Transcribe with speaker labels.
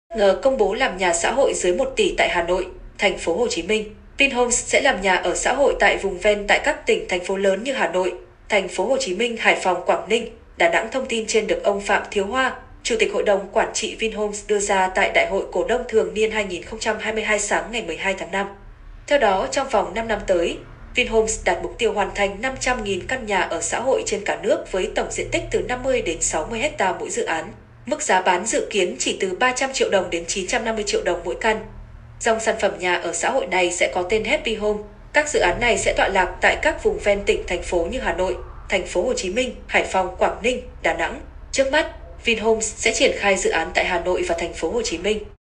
Speaker 1: Ngờ công bố làm nhà xã hội dưới 1 tỷ tại Hà Nội, thành phố Hồ Chí Minh. Vinhomes sẽ làm nhà ở xã hội tại vùng ven tại các tỉnh, thành phố lớn như Hà Nội, thành phố Hồ Chí Minh, Hải Phòng, Quảng Ninh, Đà Nẵng. Thông tin trên được ông Phạm Thiếu Hoa, Chủ tịch Hội đồng Quản trị Vinhomes đưa ra tại Đại hội Cổ đông thường niên 2022 sáng ngày 12 tháng 5. Theo đó, trong vòng 5 năm tới, Vinhomes đặt mục tiêu hoàn thành 500.000 căn nhà ở xã hội trên cả nước với tổng diện tích từ 50 đến 60 ha mỗi dự án. Mức giá bán dự kiến chỉ từ 300 triệu đồng đến 950 triệu đồng mỗi căn. Dòng sản phẩm nhà ở xã hội này sẽ có tên Happy Home. Các dự án này sẽ tọa lạc tại các vùng ven tỉnh, thành phố như Hà Nội, thành phố Hồ Chí Minh, Hải Phòng, Quảng Ninh, Đà Nẵng. Trước mắt, Vinhomes sẽ triển khai dự án tại Hà Nội và thành phố Hồ Chí Minh.